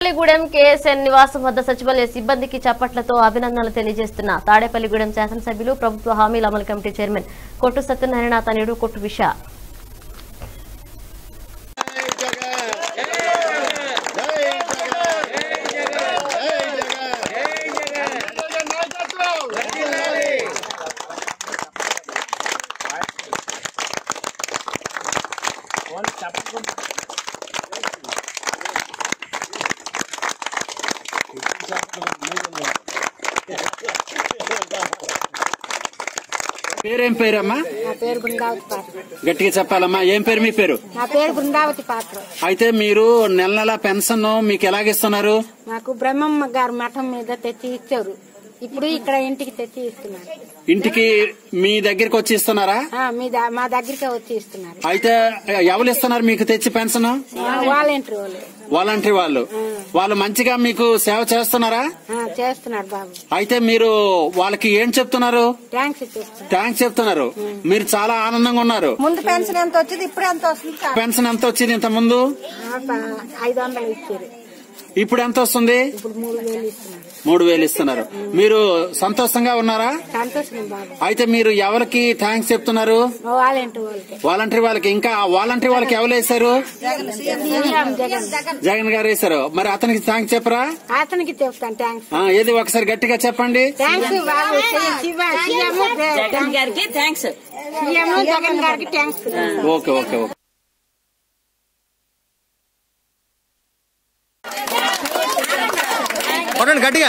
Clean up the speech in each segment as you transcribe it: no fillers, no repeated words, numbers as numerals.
Tadepalligudem KSN నివాసం వద్ద సచివాలయ సిబ్బందికి చప్పట్లతో అభినందనలు తెలియజేస్తున్న తాడేపల్లిగూడెం శాసనసభ్యులు ప్రభుత్వ హామీల అమలు కమిటీ చైర్మన్ కొట్టు సత్యనారాయణ తనయుడు కొట్టు విష పేరేం పేరమ్మా? నా పేరు బృందావతి పాత్ర. గట్టిగా చెప్పాలమ్మా. ఏం పేరు మీ పేరు? నా పేరు బృందావతి పాత్ర. అయితే మీరు నెల నెల పెన్షన్ మీకు ఎలాగిస్తున్నారు? నాకు బ్రహ్మమ్మ గారు మఠం మీద తెచ్చి ఇచ్చారు. ఇప్పుడు ఇక్కడ ఇంటికి తెచ్చి ఇస్తున్నారు. ఇంటికి మీ దగ్గరికి వచ్చి ఇస్తున్నారా? మా దగ్గరికి వచ్చి ఇస్తున్నారు. అయితే ఎవరు ఇస్తున్నారు మీకు తెచ్చి పెన్షన్? వాలంటీర్ వాళ్ళు. వాలంటీర్ వాళ్ళు మంచిగా మీకు సేవ చేస్తున్నారా? చేస్తున్నారు బాబు. అయితే మీరు వాళ్ళకి ఏం చెప్తున్నారు? థ్యాంక్స్ చెప్తున్నారు. మీరు చాలా ఆనందంగా ఉన్నారు. ముందు పెన్షన్ ఎంత వచ్చింది, ఇప్పుడు ఎంత వస్తుంది? పెన్షన్ ఎంత వచ్చింది ఇంత ముందు? 500 ఇచ్చారు. ఇప్పుడు ఎంత వస్తుంది? ఇప్పుడు 3000 ఇస్తున్నారు. 3000 ఇస్తున్నారు. మీరు సంతోషంగా ఉన్నారా? సంతోషం బాబు. అయితే మీరు ఎవరికి థ్యాంక్స్ చెప్తున్నారు? వాలంటీర్ వాళ్ళకి. ఇంకా వాలంటీర్ వాళ్ళకి ఎవరు వేశారు? జగన్ గారు వేశారు. మరి అతనికి థ్యాంక్స్ చెప్పరా? అతనికి చెప్తాను థ్యాంక్స్. ఏది ఒకసారి గట్టిగా చెప్పండి. జగన్ గారికి థ్యాంక్స్. Okay okay okay. గట్టిగా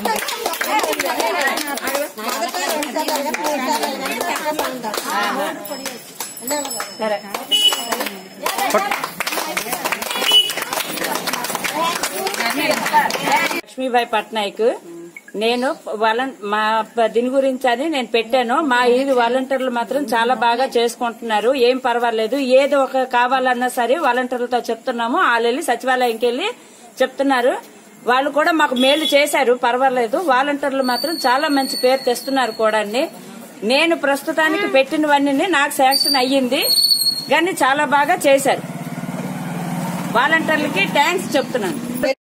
లక్ష్మీబాయి పట్నాయక్. నేను మా దీని గురించి అని నేను పెట్టాను. మా ఈది వాలంటీర్లు మాత్రం చాలా బాగా చేసుకుంటున్నారు. ఏం పర్వాలేదు. ఏదో ఒక కావాలన్నా సరే వాలంటీర్లతో చెప్తున్నాము. వాళ్ళు వెళ్ళి సచివాలయంకి వెళ్లి చెప్తున్నారు. వాళ్ళు కూడా మాకు మేలు చేశారు. పర్వాలేదు. వాలంటీర్లు మాత్రం చాలా మంచి పేరు తెస్తున్నారు కూడా. నేను ప్రస్తుతానికి పెట్టినవన్నీ నాకు శాంక్షన్ అయ్యింది కానీ చాలా బాగా చేశారు. వాలంటీర్లకి థ్యాంక్స్ చెప్తున్నాను.